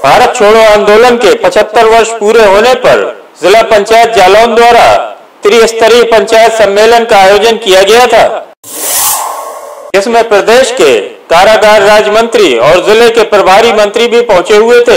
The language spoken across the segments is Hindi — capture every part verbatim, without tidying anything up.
भारत छोड़ो आंदोलन के पचहत्तर वर्ष पूरे होने पर जिला पंचायत जालौन द्वारा त्रिस्तरीय पंचायत सम्मेलन का आयोजन किया गया था, जिसमें प्रदेश के कारागार राज्य मंत्री और जिले के प्रभारी मंत्री भी पहुंचे हुए थे।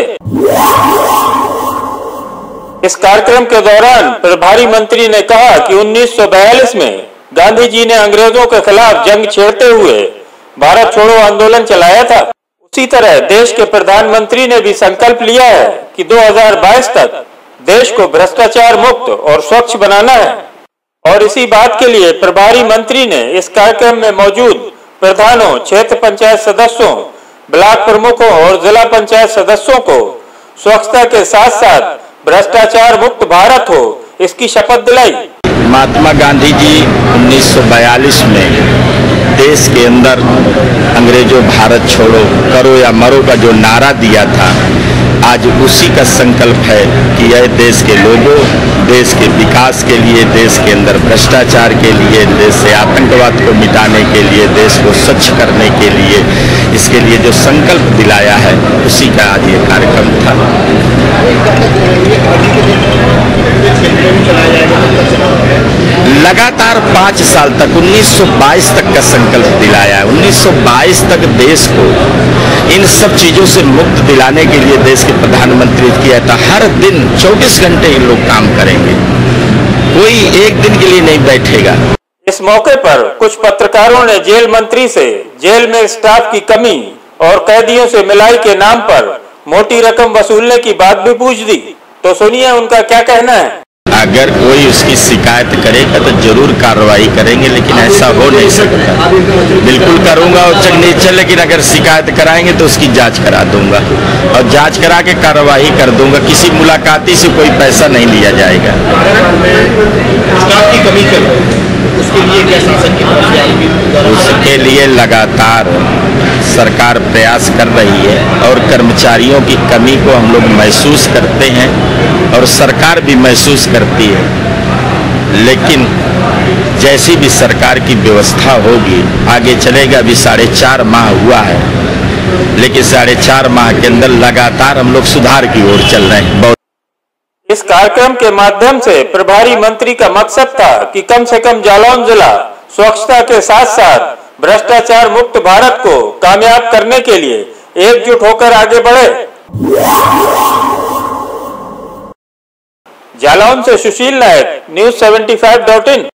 इस कार्यक्रम के दौरान प्रभारी मंत्री ने कहा कि उन्नीस सौ बयालीस में गांधी जी ने अंग्रेजों के खिलाफ जंग छेड़ते हुए भारत छोड़ो आंदोलन चलाया था। उसी तरह देश के प्रधानमंत्री ने भी संकल्प लिया है कि दो हज़ार बाईस तक देश को भ्रष्टाचार मुक्त और स्वच्छ बनाना है, और इसी बात के लिए प्रभारी मंत्री ने इस कार्यक्रम में मौजूद प्रधानों, क्षेत्र पंचायत सदस्यों, ब्लॉक प्रमुखों और जिला पंचायत सदस्यों को स्वच्छता के साथ साथ भ्रष्टाचार मुक्त भारत हो इसकी शपथ दिलाई। महात्मा गांधी जी उन्नीस सौ बयालीस में देश के अंदर अंग्रेजों भारत छोड़ो करो या मरो का जो नारा दिया था, आज उसी का संकल्प है कि यह देश के लोगों, देश के विकास के लिए, देश के अंदर भ्रष्टाचार के लिए, देश से आतंकवाद को मिटाने के लिए, देश को स्वच्छ करने के लिए, इसके लिए जो संकल्प दिलाया है उसी का आज ये कार्यक्रम था। लगातार पाँच साल तक उन्नीस सौ बाईस तक का संकल्प दिलाया है। उन्नीस सौ बाईस तक देश को इन सब चीजों से मुक्त दिलाने के लिए देश के प्रधानमंत्री किया था। हर दिन चौबीस घंटे ये लोग काम करेंगे, कोई एक दिन के लिए नहीं बैठेगा। इस मौके पर कुछ पत्रकारों ने जेल मंत्री से जेल में स्टाफ की कमी और कैदियों से मिलाई के नाम पर मोटी रकम वसूलने की बात भी पूछ दी। तो सुनिए उनका क्या कहना है। अगर कोई उसकी शिकायत करेगा तो जरूर कार्रवाई करेंगे, लेकिन ऐसा हो नहीं सकता। बिल्कुल करूंगा उच्च नीचे, लेकिन अगर शिकायत कराएंगे तो उसकी जांच करा दूंगा और जांच करा के कार्रवाई कर दूंगा। किसी मुलाकाती से कोई पैसा नहीं लिया जाएगा। की कमी कर उसके लिए क्या शासन की उसके लिए लगातार सरकार प्रयास कर रही है और कर्मचारियों की कमी को हम लोग महसूस करते हैं और सरकार भी महसूस करती है, लेकिन जैसी भी सरकार की व्यवस्था होगी आगे चलेगा। अभी साढ़े चार माह हुआ है, लेकिन साढ़े चार माह के अंदर लगातार हम लोग सुधार की ओर चल रहे हैं। इस कार्यक्रम के माध्यम से प्रभारी मंत्री का मकसद था कि कम से कम जालौन जिला स्वच्छता के साथ साथ भ्रष्टाचार मुक्त भारत को कामयाब करने के लिए एकजुट होकर आगे बढ़े। जालौन से Sushil Nayak, news seventy five dot इन।